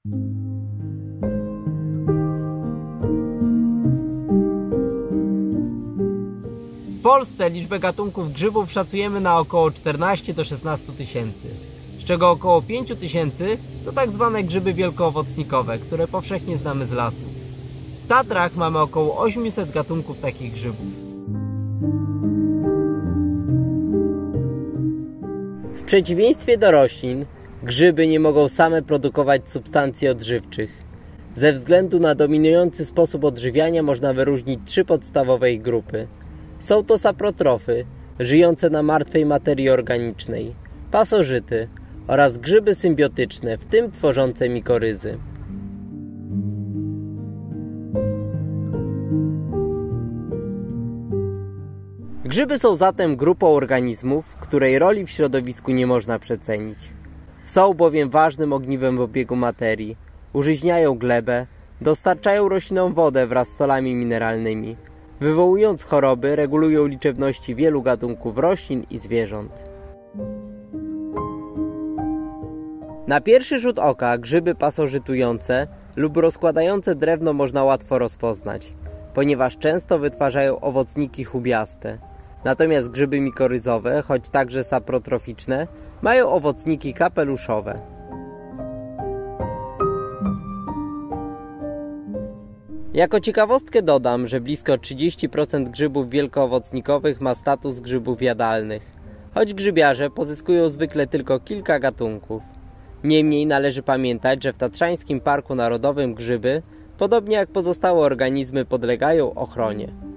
W Polsce liczbę gatunków grzybów szacujemy na około 14 do 16 tysięcy, z czego około 5 tysięcy to tak zwane grzyby wielkoowocnikowe, które powszechnie znamy z lasów. W Tatrach mamy około 800 gatunków takich grzybów. W przeciwieństwie do roślin, grzyby nie mogą same produkować substancji odżywczych. Ze względu na dominujący sposób odżywiania można wyróżnić 3 podstawowe ich grupy. Są to saprotrofy, żyjące na martwej materii organicznej, pasożyty oraz grzyby symbiotyczne, w tym tworzące mikoryzy. Grzyby są zatem grupą organizmów, której roli w środowisku nie można przecenić. Są bowiem ważnym ogniwem w obiegu materii, użyźniają glebę, dostarczają roślinom wodę wraz z solami mineralnymi. Wywołując choroby, regulują liczebności wielu gatunków roślin i zwierząt. Na pierwszy rzut oka grzyby pasożytujące lub rozkładające drewno można łatwo rozpoznać, ponieważ często wytwarzają owocniki chubiaste. Natomiast grzyby mikoryzowe, choć także saprotroficzne, mają owocniki kapeluszowe. Jako ciekawostkę dodam, że blisko 30% grzybów wielkoowocnikowych ma status grzybów jadalnych, choć grzybiarze pozyskują zwykle tylko kilka gatunków. Niemniej należy pamiętać, że w Tatrzańskim Parku Narodowym grzyby, podobnie jak pozostałe organizmy, podlegają ochronie.